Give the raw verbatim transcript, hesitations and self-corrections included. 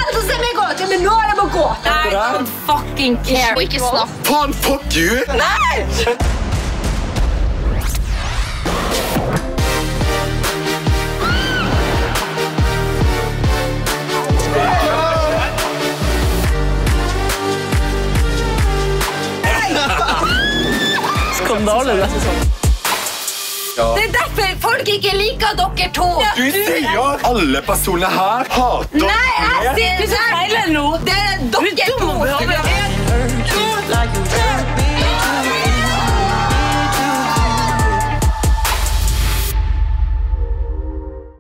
Så se meg gå, men nå er det bare å gå. I don't fucking care. Ikke snakk. Faen, fuck you! Nei! Skandale, det. Det er derfor folk ikke liker dere to. Du sier at alle personer her hater Nei, jeg sier det. Du feiler nå. Det er